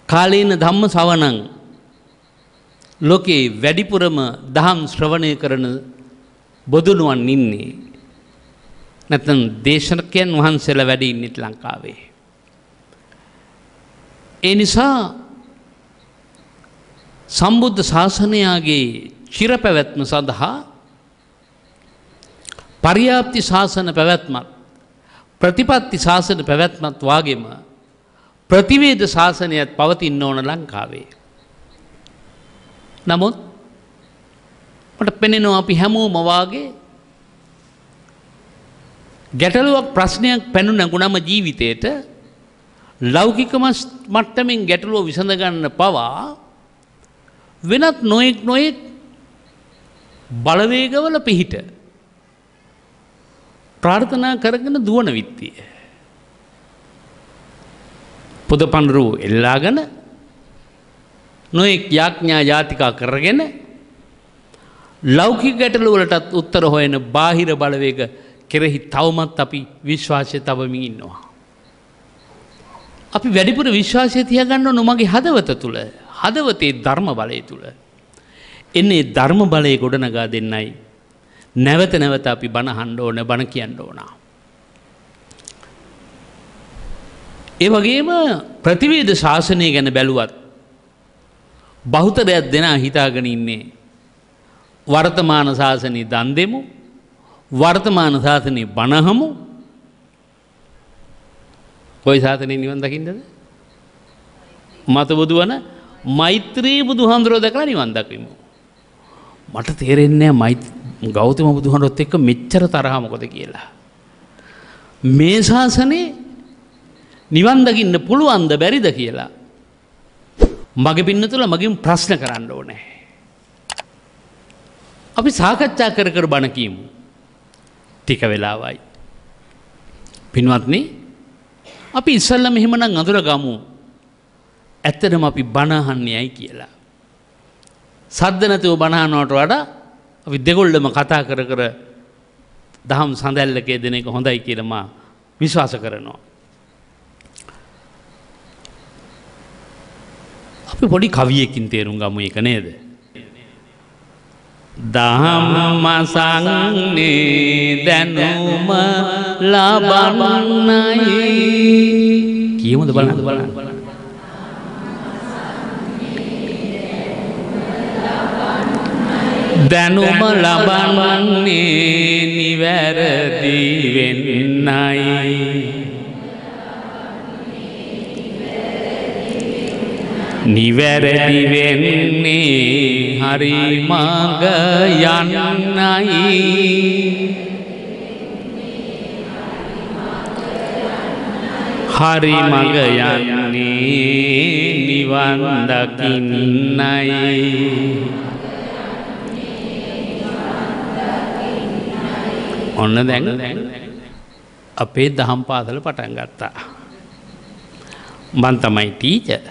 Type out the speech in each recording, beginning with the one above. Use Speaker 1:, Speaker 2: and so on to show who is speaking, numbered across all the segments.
Speaker 1: කාලීන ධම්ම ශ්‍රවණං ලෝකේ වැඩිපුරම දහම් ශ්‍රවණය කරන බොදුනුවන් ඉන්නේ. නැත්නම් දේශකයන් වහන්සේලා වැඩි ඉන්නේ ලංකාවේ. ඒ නිසා සම්බුද්ධ ශාසනයගේ චිරපැවැත්ම සඳහා පරියාප්ති ශාසන පැවැත්මත් ප්‍රතිපත්ති ශාසන පැවැත්මත් වාගේම ප්‍රතිවේද ශාසනයත් පවතින්න ඕන ලංකාවේ. නමුත් මට පෙනෙනවා අපි හැමෝම වාගේ ගැටලුවක් ප්‍රශ්නයක් පැනු නැගුණම ජීවිතේට ලෞකික මට්ටමින් ගැටලුව විසඳ ගන්න පවා වෙනත් නොයෙක් බලවේගවල පිහිට ප්‍රාර්ථනා කරගෙන දුවන විත්තිය. පොද පඬුරු එල්ලාගෙන නොයෙක් යාඥා ජාතිකා කරගෙන ලෞකික ගැටලු වලටත් උත්තර හොයන බාහිර බලවේග කෙරෙහි තවමත් අපි විශ්වාසය තවමින් ඉන්නවා. අපි වැඩිපුර විශ්වාසය තියාගන්න ඕන මගේ හදවත තුල, හදවතේ ධර්ම බලය තුල. එන්නේ ධර්ම බලය ගොඩනගා දෙන්නයි නැවත නැවත අපි බණ අහන්න ඕන, බණ කියන්න ඕන. ඒ වගේම ප්‍රතිවේද ශාසනය ගැන බැලුවත් බහුතරයක් දෙනා හිතාගෙන ඉන්නේ වර්තමාන ශාසනය දන් දෙමු, වර්තමාන ශාසනය බණහමු. කොයි ශාසනය නිවන් දකින්නද? මත බුදුවන මෛත්‍රී බුදුහාමුදුරුවෝ දැකලා නිවන් දකිමු. මට තේරෙන්නේ නැහැ ගෞතම බුදුහාමුදුරුවොත් එක්ක මෙච්චර තරහ මොකද කියලා. මේ ශාසනේ නිවන් දකින්න පුළුවන්ද බැරිද කියලා මගේ පින්නතුල මගෙන් ප්‍රශ්න කරන්න ඕනේ. අපි සාකච්ඡා කර බණ කියමු. ටික වෙලාවයි. පින්වත්නි, අපි ඉස්සල්ලාම එහෙමනම් අඳුර ගමු. ඇත්තටම අපි බණ අහන්නේ ඇයි කියලා. සද්ද නැතුව බණ අහනවට වඩා අපි දෙගොල්ලම කතා කර දහම් සඳැල්ලක දෙන එක හොඳයි කියලා මා විශ්වාස කරනවා. අපි පොඩි කවියකින් තේරුම් ගමු ඒක නේද? දහම් සංනේ දැනුම ලබන්නයි කියමුද බලන්න. දැනුම ලබන්නේ නිවැරදි වෙන්නයි. නිවැරදි වෙන්නේ හරි මඟ යන්නයි. හරි මඟ යන්නේ නිවන් දකින්නයි. ඔන්න දැන් අපේ දහම් පාසල පටන් ගත්තා. මං තමයි ටීචර්.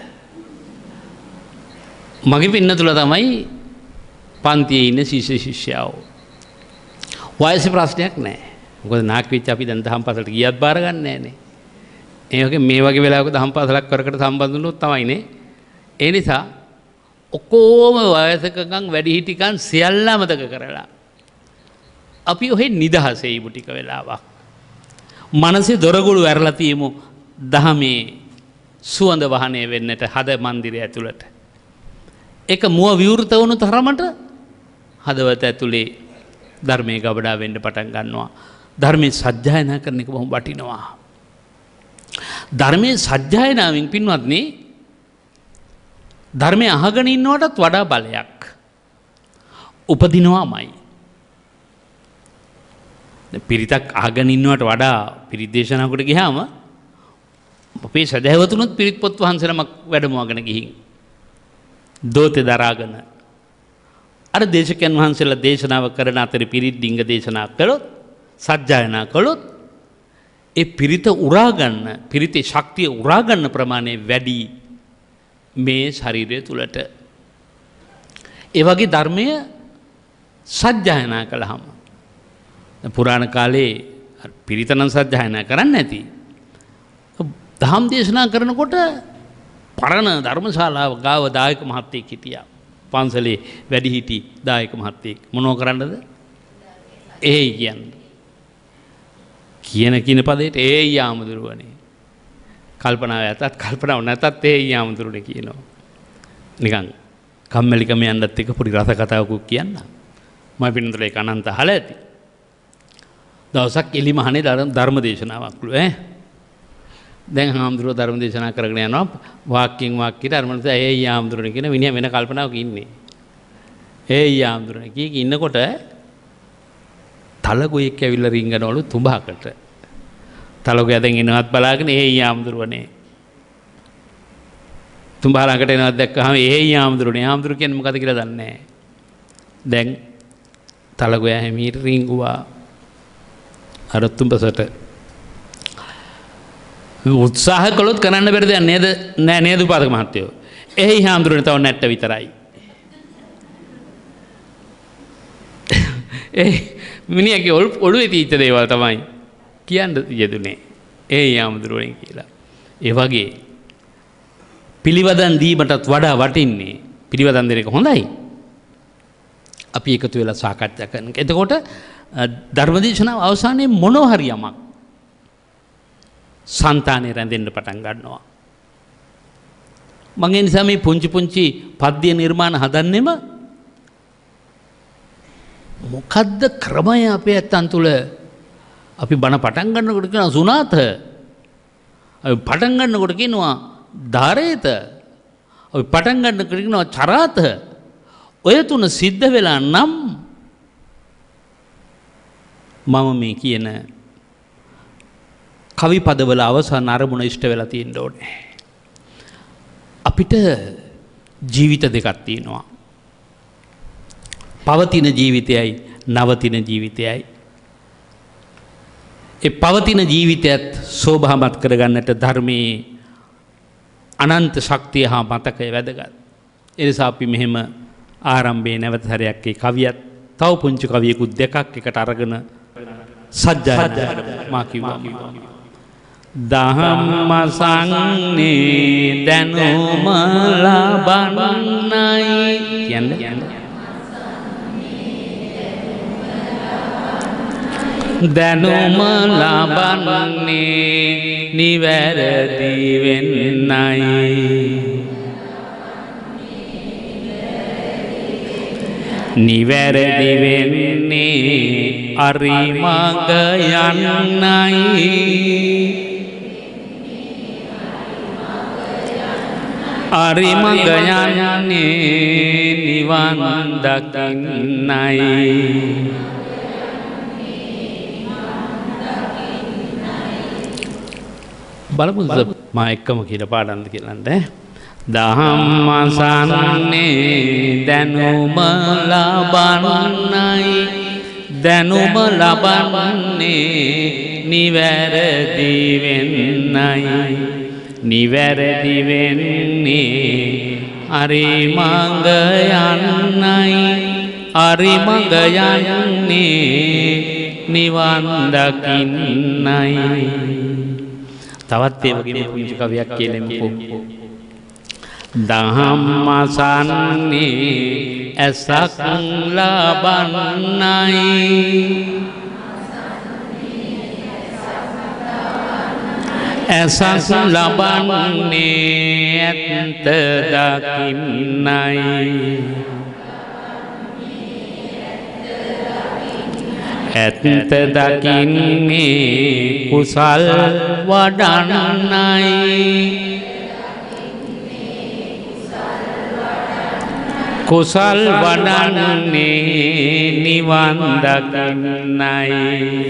Speaker 1: මගේ පින්නතුල තමයි පන්තියේ ඉන්න ශිෂ්‍ය ශිෂ්‍යාවෝ. වයස ප්‍රශ්නයක් නැහැ. මොකද නාක් වෙච්ච අපි දැන් දහම් පාසලට ගියත් බාර ගන්න නැහැනේ. ඒ වගේ මේ වගේ වෙලාවක දහම් පාසලක් කරකට සම්බන්ධ වුණොත් තමයිනේ. ඒ නිසා ඔක්කොම වයසකකම් වැඩිහිටිකම් සියල්ල අමතක කරලා අපි ඔහෙ නිදහසේ ඉමු ටික වෙලාවක්. මනසේ දොරගුළු ඇරලා තියමු දහමේ සුවඳ වහනය වෙන්නට හද මන්දිරය ඇතුළට. ඒක මුව විවෘත වුණු තරමට හදවත ඇතුලේ ධර්මයේ ගබඩා වෙන්න පටන් ගන්නවා. ධර්මයේ සජ්ජායනා කරන එක බොහොම වටිනවා. ධර්මයේ සජ්ජායනාවෙන් පින්වත්නි ධර්මයේ අහගෙන ඉන්නවටත් වඩා බලයක් උපදිනවාමයි. පිරිතක් අහගෙන ඉන්නවට වඩා පිරිත් දේශනාවකට ගියාම අපේ සදහැවතුනුත් පිරිත් පොත් වහන්සේලම වැඩමවගෙන ගිහින් දෝතේ දරාගෙන අර දේශකයන් වහන්සේලා දේශනාව කරන අතර පිරිත් ඩිංග දේශනා කළොත් සජ්ජායනා කළොත් ඒ පිරිත උරා ගන්න පිරිතේ ශක්තිය උරා ගන්න ප්‍රමාණය වැඩි මේ ශරීරය තුලට. ඒ වගේ ධර්මය සජ්ජායනා කළාම පුරාණ කාලේ පිරිතනම් සජ්ජායනා කරන්නේ නැති. දහම් දේශනා කරනකොට පරණ ධර්මශාලාව ගාව දායක මහත්තයෙක් හිටියා. පන්සලේ වැඩිහිටි දායක මහත්තයෙක්. මොනව කරන්නද? ඒයි කියන්නේ. කියන පදේට ඒයි ආමුදුරුවනේ. කල්පනාව ඇතත් කල්පනාව නැතත් ඒයි ආමුදුරුවනේ කියනවා. නිකන් කම්මැලිකම යන්නත් එක පොඩි රස කතාවකුත් කියන්න. මම පින්නතල ඒක අනන්ත අහලා ඇති. දවසක් එලිමහනේ ධර්ම දේශනාවක්ලු දැන් හාමුදුරුවෝ ධර්ම දේශනා කරගෙන යනවා වාක්‍යයෙන් වාක්‍යයට අර මනස ඒයි හාමුදුරුවනේ කියන විනය වෙන කල්පනාවක ඉන්නේ. ඒයි හාමුදුරුවනේ කීක ඉන්නකොට තලගොයෙක් ඇවිල්ලා රිංගනවලු තුඹහකට. තලගොයා දැන් එනවත් බලාගෙන ඒයි හාමුදුරුවනේ. තුඹහ ළඟට එනවත් දැක්කහම ඒයි හාමුදුරුවනේ. හාමුදුරුවෝ කියන්නේ මොකද කියලා දන්නේ නැහැ. දැන් තලගොයා හැමීට රිංගුවා අර තුඹසට. උත්සාහ කළොත් කරන්න බැරි දෙයක් නේද? නෑ නේද උපාසක මහත්තයෝ? එහි හාමුදුරනේ තව නැට්ට විතරයි. මිනිහගේ ඔළුවේ තීච්ච දේවල් තමයි කියන්න යෙදුනේ. එහි හාමුදුරනේ කියලා. ඒ වගේ පිළිවදන් දීමටත් වඩා වටින්නේ පිළිවදන් දෙන එක හොඳයි. අපි එකතු වෙලා සාකච්ඡා කරන. එතකොට ධර්මදේශනාව අවසානයේ මොනවා හරි යමක් సంతානේ රැඳෙන්න පටන් ගන්නවා. මම ඒ නිසා මේ පුංචි පද්‍ය නිර්මාණ හදන්නෙම මොකද්ද ක්‍රමය අපේ ඇත්තන් තුල අපි බණ පටන් ගන්නකොට කියනවා සුනාත. අපි පටන් ගන්නකොට කියනවා ධාරේත. අපි පටන් ගන්නකොට කියනවා චරාත. ඔය තුන සිද්ධ වෙලා නම් මම මේ කියන කවි පදවල අවසන් අරමුණ ඉෂ්ට වෙලා තියෙන්න ඕනේ. අපිට ජීවිත දෙකක් තියෙනවා. පවතින ජීවිතයයි නවතින ජීවිතයයි. ඒ පවතින ජීවිතයත් සෝභාමත් කරගන්නට ධර්මයේ අනන්ත ශක්තිය හා මතකය වැදගත්. ඒ නිසා අපි මෙහෙම ආරම්භයේ නැවත සැරයක් ඒ කවියත් තව පුංචි කවියකුත් දෙකක් එකට අරගෙන සජ්ජායනා මා කිව්වා. දහම් මසන්නේ දැනුම ලබන්නයි කියන්නේ. දැනුම ලබන්නේ නිවැරදි වෙන්නයි. නිවැරදි වෙන්නේ අරිමඟ යන්නයි. අරිමඟ යන්නේ නිවන් දකින්නයි. බලමු මා එක්කම කියලා පාඩම්ද කියලාද? දහම් අසන්නේ දැනුම ලබන්නයි. දැනුම ලබන්නේ නිවැරදි වෙන්නයි. නිවැරදි වෙන්නේ අරිමඟ යන්නයි. අරිමඟ යන්නේ නිවන් දකින්නයි. තවත් ඒ වගේම පුංචි කවියක් කියලෙමුකෝ. දහම් අසන්නේ ඇසක් ලබන්නයි. ඇසක් ලබන්නේ ඇත්ත දකින්නයි. ඇත්ත දකින්නේ කුසල් වඩන්නයි. කුසල් වඩන්නේ නිවන් දකින්නයි.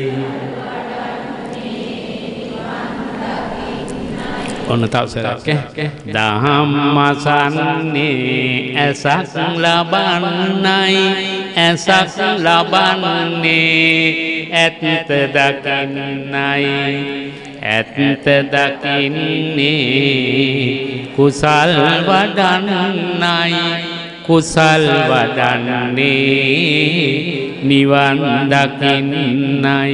Speaker 1: ඔන්න තවසරක් දහම් අසන්නේ ඇසක් ලබන්නයි. ඇසක් ලබන්නේ ඇත්ත දකින්නයි. ඇත්ත දකින්නේ කුසල් වඩන්නයි. කුසල් වඩන්නේ නිවන් දකින්නයි.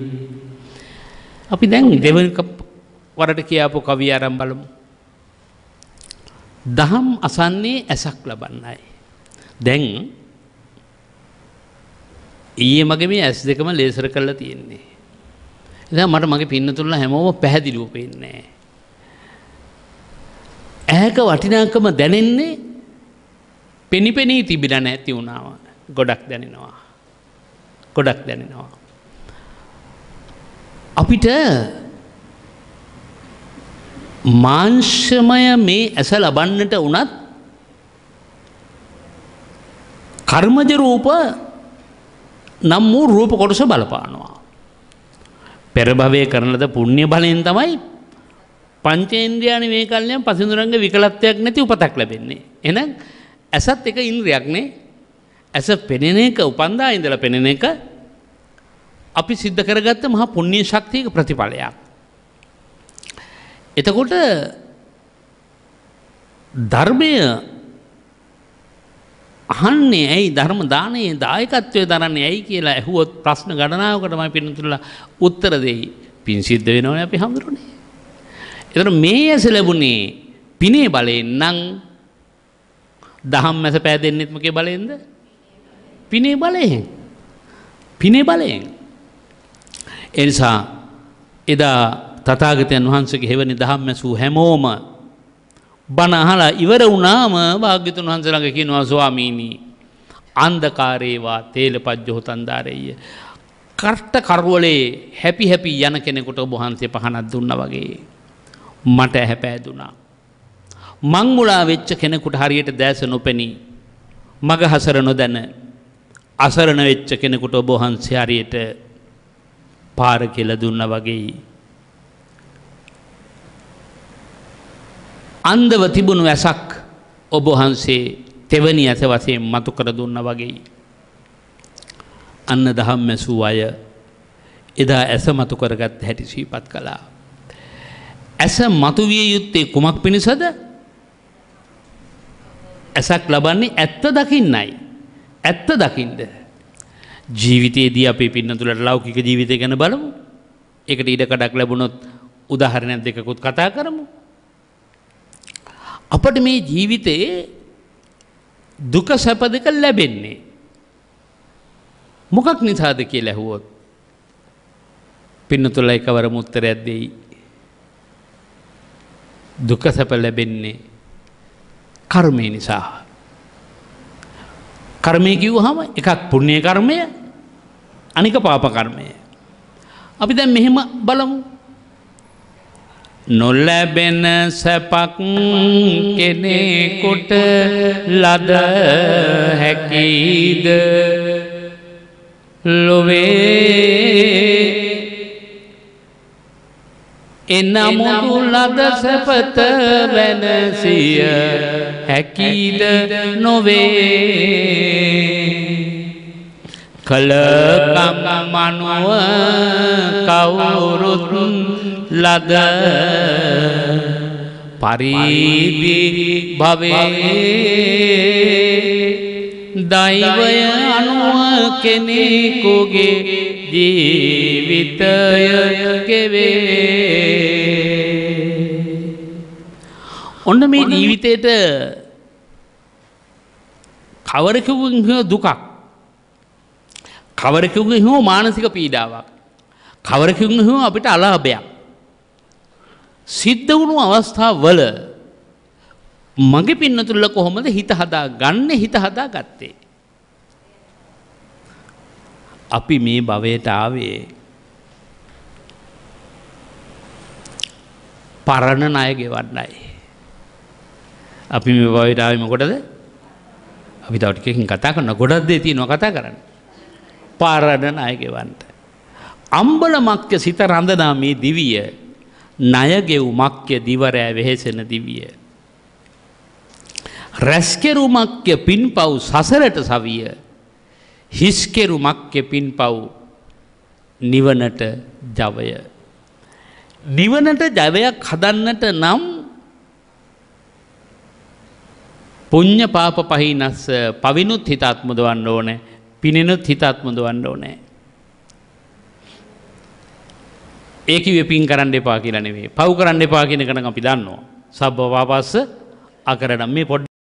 Speaker 1: අපි දැන් දෙවන වරට කියාපු කවිය ආරම්භ බලමු. දහම් අසන්නේ ඇසක් ලබන්නයි. දැන් ඊයේ මගේ මේ ඇස් දෙකම ලේසර් කරලා තියෙන්නේ. ඉතින් මට මගේ පින්නතුල්ලා හැමෝම පැහැදිලිව පේන්නේ. ඇහැක වටිනාකම දැනෙන්නේ පෙනිපෙනී තිබිලා නැති වුණාම ගොඩක් දැනෙනවා. ගොඩක් දැනෙනවා. අපිට මාංශමය මේ ඇස ලබන්නට උනත් කර්මජ රූප නම් වූ රූප කොටස බලපානවා. පෙර භවයේ කරන ලද පුණ්‍ය බලයෙන් තමයි පංචේන්ද්‍රයන් මේ කල්යම් පසින්දුරංග විකලත්වයක් නැති උපතක් ලැබෙන්නේ. එහෙනම් ඇසත් එක ඉන්ද්‍රියක් නේ. ඇස පෙනෙන එක උපන්දා ඉඳලා පෙනෙන එක අපි සිද්ධ කරගත්ත මහා පුණ්‍ය ශක්තියක ප්‍රතිඵලයක්. එතකොට ධර්මය අහන්නේ ඇයි ධර්ම දානයේ දායකත්වයේ දරන්නේ ඇයි කියලා ඇහුවොත් ප්‍රශ්න ගණනාවකට මම පින්නතුල්ලා උත්තර දෙයි. පින් සිද්ධ වෙනවනේ අපි හඳුරන්නේ. ඒතර මේ ඇස ලැබුණේ පිනේ බලයෙන් නම් දහම් මැස පෑදෙන්නෙත් මොකේ බලයෙන්ද? පිනේ බලයෙන්. පිනේ බලයෙන්. ඒ නිසා එදා තථාගතයන් වහන්සේගේ හැවනි දහම් මැසූ හැමෝම බණ අහලා ඉවර වුණාම භාග්‍යතුන් වහන්සේ ළඟ කියනවා ස්වාමීනි අන්ධකාරේවා තේලපජ්ජෝ තන්දාරෙය්‍ය කර්ත කරවලේ හැපි හැපි යන කෙනෙකුට ඔබ වහන්සේ පහනක් දුන්නා වගේ මට හැපෑදුනා. මං මුලා වෙච්ච කෙනෙකුට හරියට දැස නොපෙනී මග හසර නොදැන අසරණ වෙච්ච කෙනෙකුට ඔබ වහන්සේ හරියට පාර කියලා දුන්නා වගේ අන්ධව තිබුණු ඇසක් ඔබ වහන්සේ තෙවනි ඇස වශයෙන් මතු කර දුන්නා වගේ අන්න දහම් මැසූ අය එදා ඇස මතු කරගත් හැටි සිහිපත් කළා. ඇස මතු විය යුත්තේ කුමක් පිණිසද? ඇසක් ලබන්නේ ඇත්ත දකින්නයි. ඇත්ත දකින්න. ජීවිතයේදී අපි පින්නතුලට ලෞකික ජීවිතය ගැන බලමු. ඒකට ඉඩ කඩක් ලැබුණොත් උදාහරණයක් දෙකකුත් කතා කරමු. අපට මේ ජීවිතයේ දුක සැප දෙක ලැබෙන්නේ මොකක් නිසාද කියලා ඇහුවොත් පින්නතුල එකවරම උත්තරයක් දෙයි. දුක සැප ලැබෙන්නේ කර්මය නිසා. කර්මය කිව්වහම එකක් පුණ්‍ය කර්මය අනික පාප කර්මය. අපි දැන් මෙහෙම බලමු. නොලැබෙන සැපක් කෙනෙකුට ලද හැකිද ලොවේ එනමුදු ලද සැපත වෙනසිය හැකිද නොවේ කලකම් මනුව කවුරුත් ලද පරිදි භවේ දෛවය අනුව කෙනෙකුගේ ජීවිතය කෙවේ. ඔන්න මේ ජීවිතේට කවරෙකුගෙන් හෝ දුකක්, කවරෙකුගෙන් හෝ මානසික පීඩාවක්, කවරෙකුගෙන් හෝ අපිට අලාභයක් සිද්ධ වුණු අවස්ථාවල මගේ පින්නතුල්ල කොහොමද හිත හදාගන්නේ? හිත හදාගත්තේ අපි මේ භවයට ආවේ පරණ ණය ගෙවන්නයි. අපි මේ භවයට ආවේ මොකටද? අපි තව ටිකකින් කතා කරන ගොඩක් දේ තියෙනවා කතා කරන්න. පරණ ණය ගෙවන්න. අම්බලමක්ක සිත රඳනා මේ දිවිය ණය ගෙවුමක්ය දිවරෑ වෙහෙසෙන දිවිය. රැස්කෙරුමක්ය පින්පව් සසරට සවිය. හිස්කෙරුමක්ය පින්පව් නිවනට ජවය. නිවනට ජවයක් හදන්නට නම් පුඤ්ඤ පාප පහිනස්ස පවිනුත් හිත අත්මුදවන්න ඕනේ, පිනෙනුත් හිත අත්මුදවන්න ඕනේ. ඒ කිව්වේ පින් කරන්න එපා කියලා නෙවෙයි. පව් කරන්න එපා කියන එක නම් අපි දන්නවා. සබ්බ පාපස්ස අකරණ මේ පොඩ්ඩ